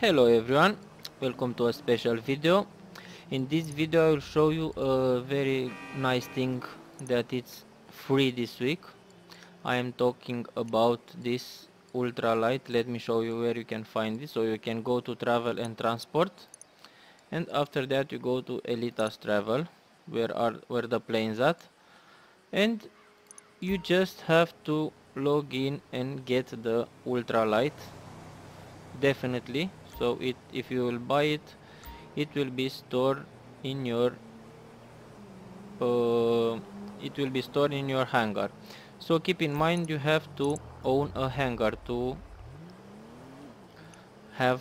Hello everyone, welcome to a special video. In this video I will show you a very nice thing that it's free this week. I am talking about this ultralight. Let me show you where you can find this. So you can go to travel and transport, and after that you go to Elitas travel, where the plane's at, and you just have to log in and get the ultralight. Definitely. So if you will buy it, it will be stored in your uh, hangar. So keep in mind you have to own a hangar to have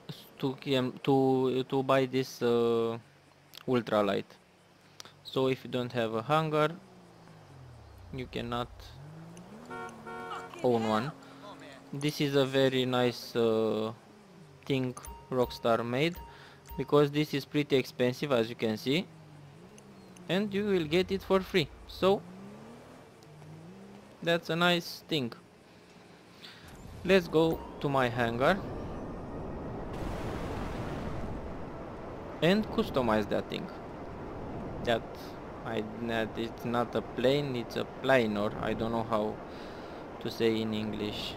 to buy this ultralight. So if you don't have a hangar, you cannot own one. This is a very nice thing Rockstar made, because this is pretty expensive, as you can see, and you will get it for free. So that's a nice thing. Let's go to my hangar and customize that thing. That it's not a plane, it's a planer. I don't know how to say in English.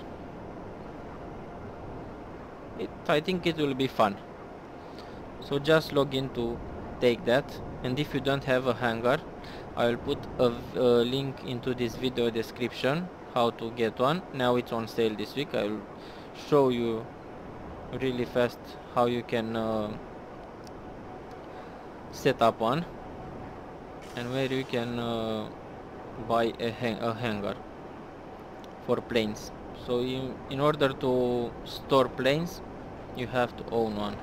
I think it will be fun. So just log in to take that, and if you don't have a hangar, I will put a link into this video description how to get one. Now it's on sale this week. I will show you really fast how you can set up one, and where you can buy a hangar for planes. So in order to store planes, you have to own one.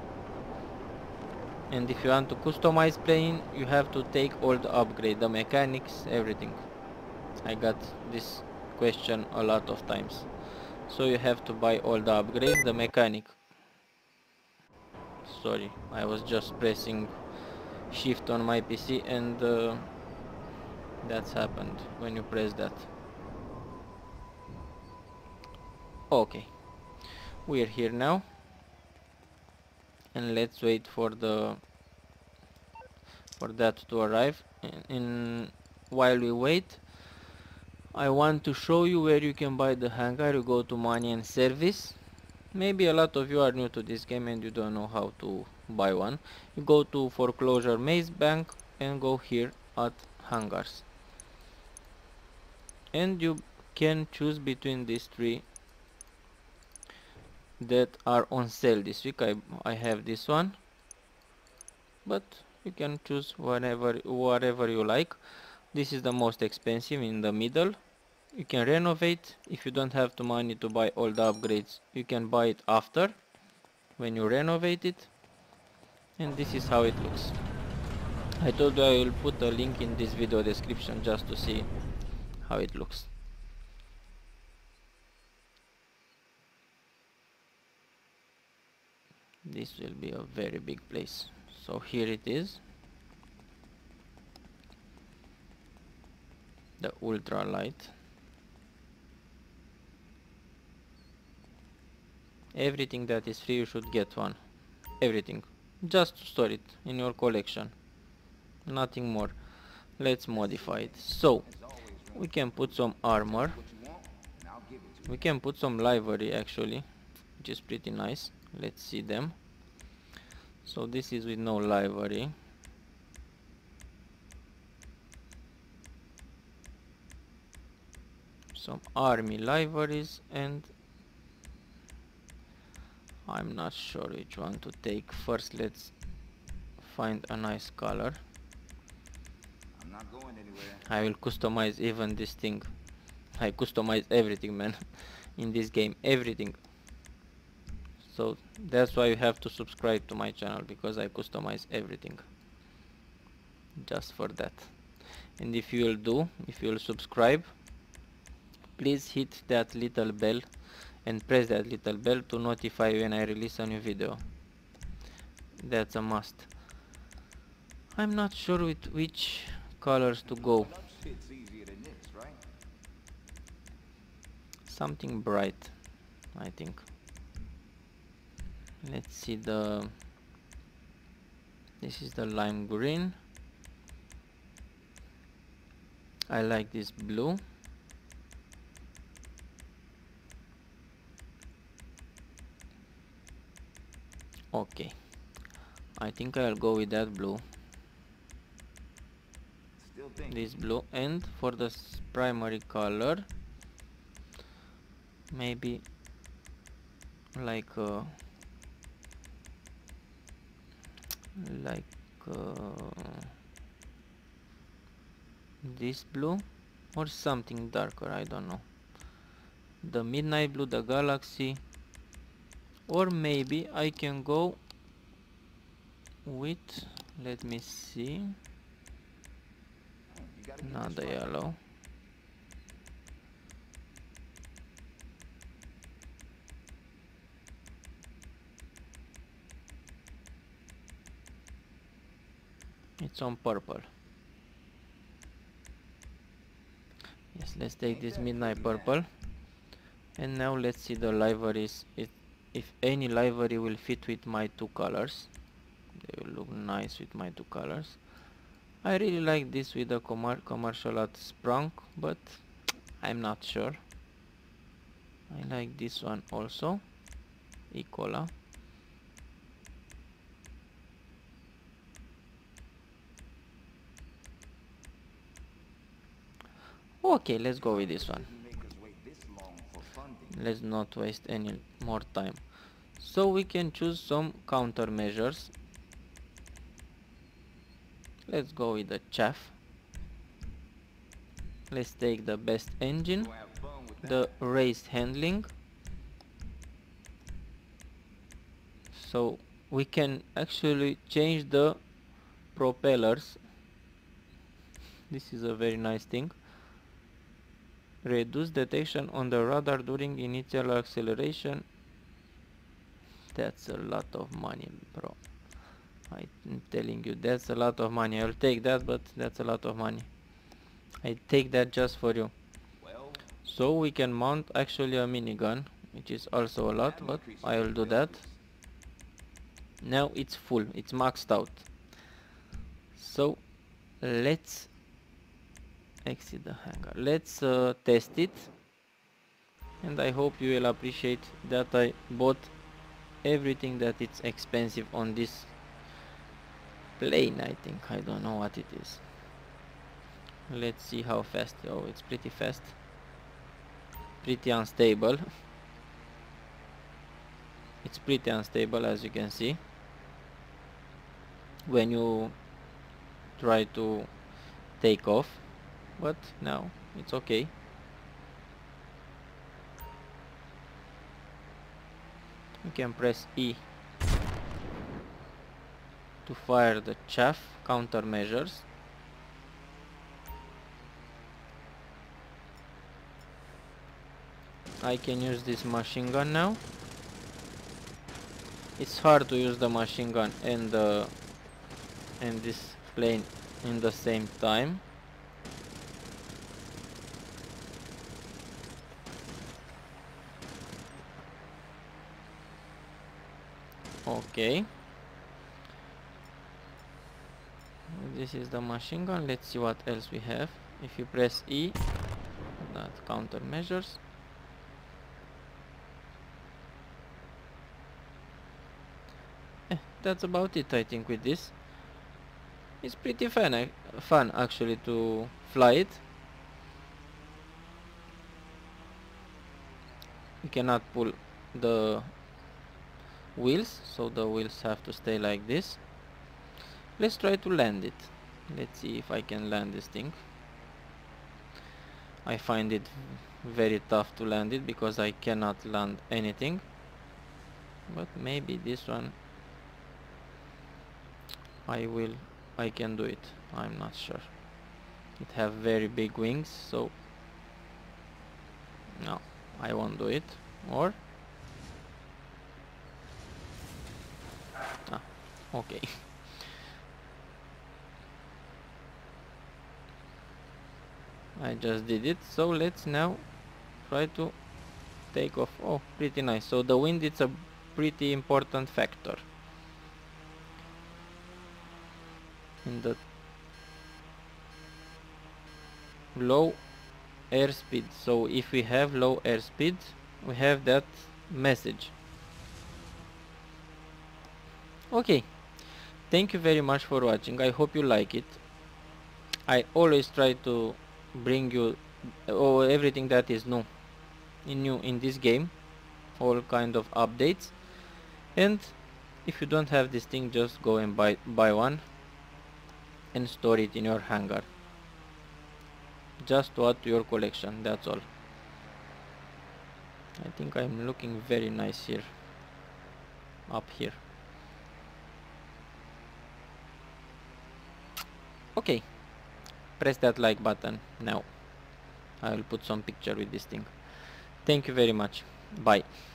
And if you want to customize plane, you have to take all the upgrade, the mechanics, everything. I got this question a lot of times. So you have to buy all the upgrades, the mechanic. Sorry, I was just pressing shift on my PC, and that's happened when you press that. Okay, we are here now, and let's wait for that to arrive. While we wait, I want to show you where you can buy the hangar. You go to money and service. Maybe a lot of you are new to this game and you don't know how to buy one. You go to foreclosure maze bank and go here at hangars, and you can choose between these three that are on sale this week. I have this one, but you can choose whatever you like. This is the most expensive, in the middle. You can renovate. If you don't have the money to buy all the upgrades, you can buy it after, when you renovate it. And this is how it looks. I told you I will put a link in this video description just to see how it looks. This will be a very big place. So here it is, the ultralight. Everything that is free, you should get one. Everything. Just to store it in your collection. Nothing more. Let's modify it. So we can put some armor. We can put some livery actually, which is pretty nice. Let's see them. So this is with no livery. Some army liveries, and I'm not sure which one to take. First let's find a nice color. I'm not going anywhere. I will customize even this thing. I customize everything, man. In this game, everything. So that's why you have to subscribe to my channel, because I customize everything just for that. And if you will subscribe, please hit that little bell and press that little bell to notify when I release a new video. That's a must. I'm not sure with which colors to go. It's easier than this, right? Something bright, I think. Let's see the, this is the lime green. I like this blue. Okay, I think I'll go with that blue. Still thinking. This blue, and for the primary color, maybe like like this blue or something darker, I don't know. The midnight blue, the galaxy, or maybe I can go with, let me see, You gotta get not this the right. yellow. It's on purple. Yes, let's take this midnight purple. And now let's see the liveries, if any livery will fit with my two colors. They will look nice with my two colors. I really like this with the commercial at sprung, but I'm not sure. I like this one also, Ecola. Okay, let's go with this one. Didn't make us wait this long for funding. Let's not waste any more time. So we can choose some countermeasures. Let's go with the chaff. Let's take the best engine, Go have fun with the that. raised handling. So we can actually change the propellers. This is a very nice thing. Reduce detection on the radar during initial acceleration. That's a lot of money, bro. I'm telling you, that's a lot of money. I'll take that, but that's a lot of money. I take that just for you. Well, So we can mount actually a minigun, which is also a lot, that'll but increase I your will do that. capabilities. Now it's full, it's maxed out. So let's exit the hangar. Let's test it. And I hope you will appreciate that I bought everything that it's expensive on this plane. I think, I don't know what it is. Let's see how fast. Oh, it's pretty fast, pretty unstable. It's pretty unstable, as you can see, when you try to take off, but now it's okay. You can press E to fire the chaff countermeasures. I can use this machine gun now. It's hard to use the machine gun and this plane in the same time. Okay, this is the machine gun. Let's see what else we have. If you press E, that countermeasures. That's about it, I think, with this. It's pretty fun actually to fly it. You cannot pull the wheels, so the wheels have to stay like this. Let's try to land it. Let's see if I can land this thing. I find it very tough to land it because I cannot land anything. But maybe this one I can do it. I'm not sure. It have very big wings, so no, I won't do it. Or ah, okay. I just did it. So let's now try to take off. Oh, pretty nice. So the wind, it's a pretty important factor in the low airspeed. So if we have low airspeed, we have that message. Okay, thank you very much for watching. I hope you like it. I always try to bring you everything that is new in this game, all kind of updates. And if you don't have this thing, just go and buy one and store it in your hangar. Just to add to your collection, that's all. I think I'm looking very nice here, up here. Okay, press that like button now. I will put some picture with this thing. Thank you very much. Bye.